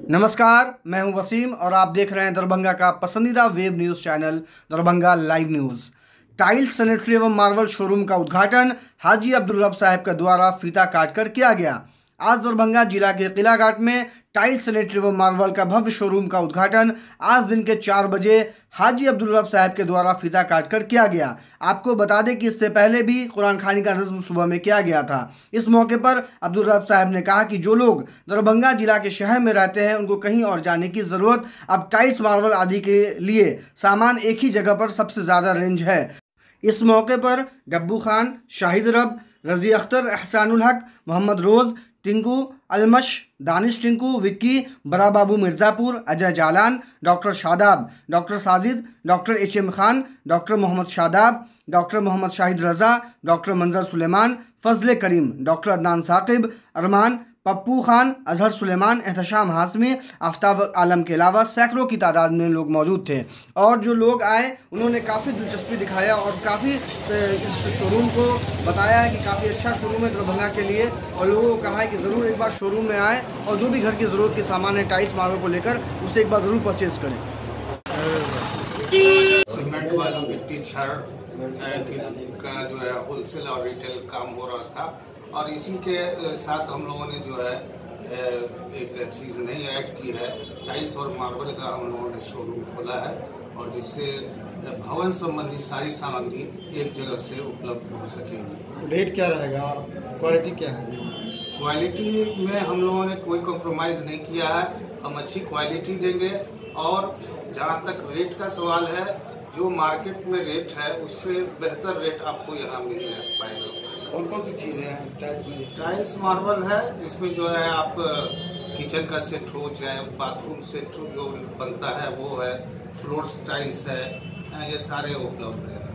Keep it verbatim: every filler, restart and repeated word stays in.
नमस्कार, मैं हूं वसीम और आप देख रहे हैं दरभंगा का पसंदीदा web news channel Darbhanga live news. Tiles sanitary एवं मार्बल शोरूम का उद्घाटन हाजी अब्दुल रब साहब के द्वारा फीता काटकर किया गया। आज दरभंगा जिला के किला घाट में टाइल्स सैनिटरी एवं मार्बल का भव्य शोरूम का उद्घाटन आज दिन के चार बजे हाजी अब्दुल रब साहब के द्वारा फीता काटकर किया गया। आपको बता दें कि इससे पहले भी कुरान खानी का नज़्म सुबह में किया गया था। इस मौके पर अब्दुल रब साहब ने कहा कि जो लोग दरभंगा जिला के शहर में रहते हैं उनको कहीं और जाने की ज़रूरत, अब टाइल्स मार्बल आदि के लिए सामान एक ही जगह पर सबसे ज़्यादा रेंज है। इस मौके पर डब्बू खान, शाहिद रब, रजी अख्तर, एहसानुल हक, मोहम्मद रोज़, टिंकू अलमश, दानिश टिंकू, विक्की, बड़ा बाबू Mirzapur, Ajay Jalan, doctor Shadab, doctor Sajid, doctor H M Khan, doctor Mohammad Shadab, doctor Mohammad Shahid Raza, doctor Manzar Suleman, Fazle Karim, doctor Adnan Saqib, Arman, Pappu Khan, Azhar Suleman, Ehtesham Hashmi, Aftab Alam के अलावा सैकड़ों की तादाद में लोग मौजूद थे। और जो लोग आए उन्होंने काफ़ी दिलचस्पी दिखाया और काफ़ी इस शोरूम को बताया है कि काफ़ी अच्छा शोरूम है दरभंगा के लिए, और लोगों को कहा है कि ज़रूर एक बार शोरूम में आए और जो भी घर की ज़रूरत के सामान है टाइल्स मार्बल को लेकर उसे एक बार ज़रूर परचेज करें। सीमेंट वालों की टीचर का जो है होलसेल और रिटेल काम हो रहा था, और इसी के साथ हम लोगों ने जो है एक चीज़ नई ऐड की है, टाइल्स और मार्बल का हम लोगों ने शोरूम खोला है, और जिससे भवन संबंधी सारी सामग्री एक जगह से उपलब्ध हो सकेगी। रेट क्या रहेगा और क्वालिटी क्या है? क्वालिटी में हम लोगों ने कोई कॉम्प्रोमाइज़ नहीं किया है, हम अच्छी क्वालिटी देंगे। और जहाँ तक रेट का सवाल है, जो मार्केट में रेट है उससे बेहतर रेट आपको यहाँ मिल पाएगा। कौन कौन सी चीज़ें हैं टाइल्स में? टाइल्स मार्बल है, जिसमें जो है आप किचन का सेट हो, चाहे बाथरूम सेट जो बनता है वो है, फ्लोर टाइल्स है, ये सारे उपलब्ध है।